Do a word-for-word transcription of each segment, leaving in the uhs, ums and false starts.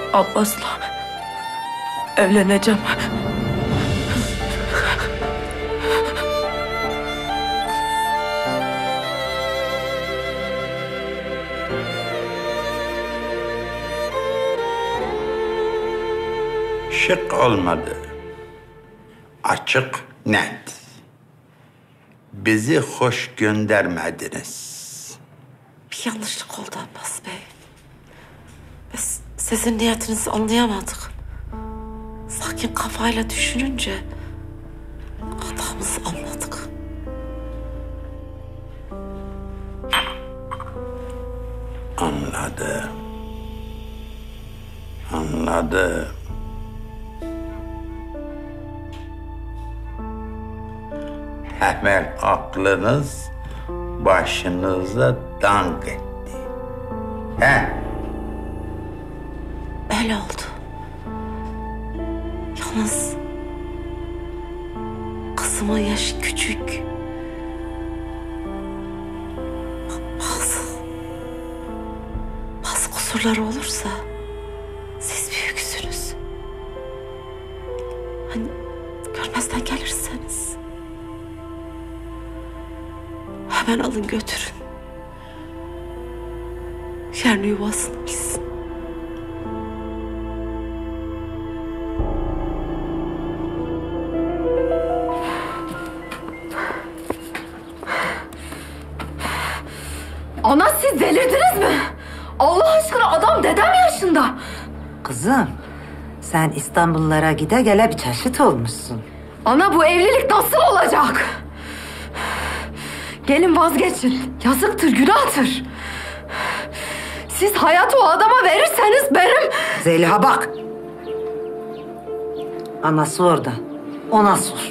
Abbas'la evleneceğim. Şık olmadı. Açık, net. Bizi hoş göndermediniz. Bir yanlışlık oldu Abbas Bey. Biz sizin niyetinizi anlayamadık. Sakin kafayla düşününce hatamızı anladık. Anladım. Anladım. Hemen aklınız başınıza dank etti. He? Öyle oldu. Yalnız kızımın yaşı küçük. Bazı, bazı kusurları olursa siz büyüksünüz. Hani görmezden gelirseniz hemen alın götürün. Yerini yuvasını bilsin. Ana siz delirdiniz mi? Allah aşkına adam dedem yaşında. Kızım, sen İstanbullara gide gele bir çeşit olmuşsun. Ana bu evlilik nasıl olacak? Gelin vazgeçin. Yazıktır, günahtır. Siz hayatı o adama verirseniz benim... Zeliha bak. Anası orada. Ona sor.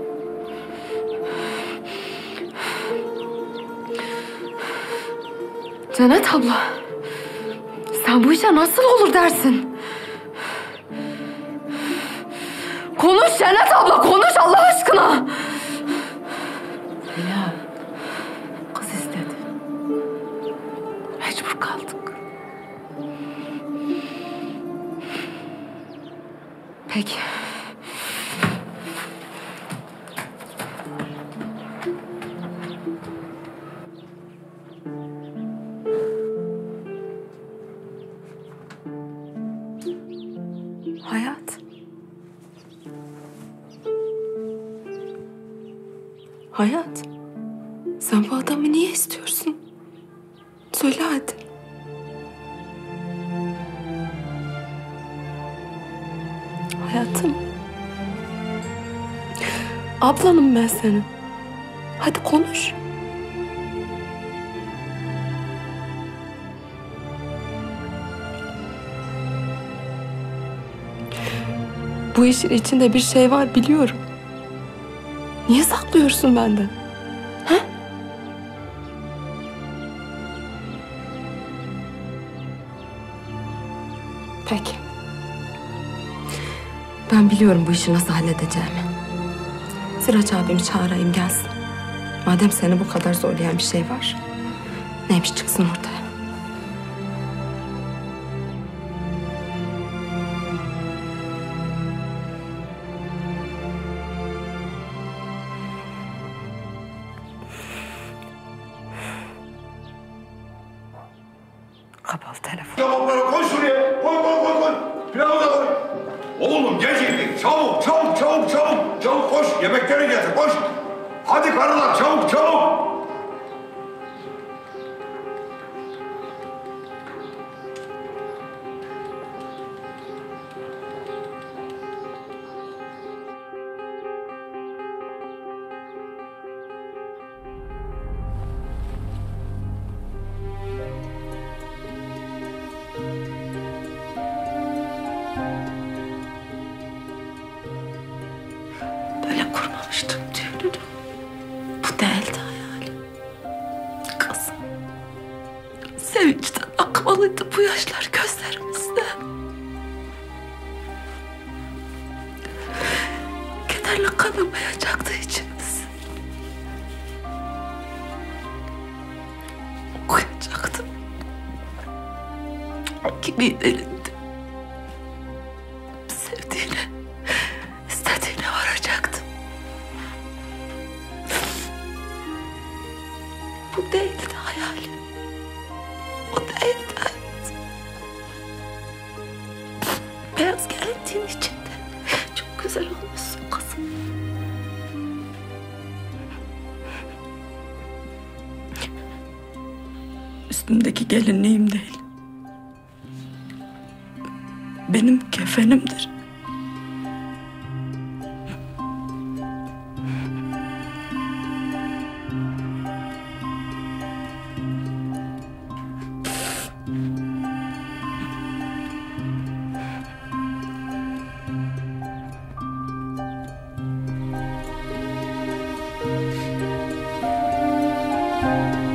Cennet abla, sen bu işe nasıl olur dersin? Konuş Cennet abla, konuş Allah aşkına. Ya, kız istedi. Mecbur kaldık. Peki. Hayat. Hayat. Sen bu adamı niye istiyorsun? Söyle hadi. Hayatım. Ablanım ben senin. Hadi konuş. Bu işin içinde bir şey var biliyorum. Niye saklıyorsun benden? Ha? Peki. Ben biliyorum bu işi nasıl halledeceğimi. Sıraç abimi çağırayım gelsin. Madem seni bu kadar zorlayan bir şey var, neymiş çıksın ortaya. Kapalı telefon. Tamam, koy şuraya. Koy, koy, koy, koy. Pilavı da koy. Oğlum geciktik. Çabuk, çabuk, çabuk, çabuk. Çabuk koş. Yemekleri getir, koş. Hadi karılar, çabuk, çabuk. Böyle kurmamıştım düğününü. Bu değildi hayalim. Kızım. Sevinçten akmalıydı bu yaşlar gözlerimizde. Kederle kanamayacaktı içimiz. Okuyacaktı. Kimin elinde? Bu değildi hayalim. O değildi. Beyaz gelinliğin içinde çok güzel olmuşsun kızım. Üstümdeki gelinliğim değil. Benim kefenimdir. Thank you.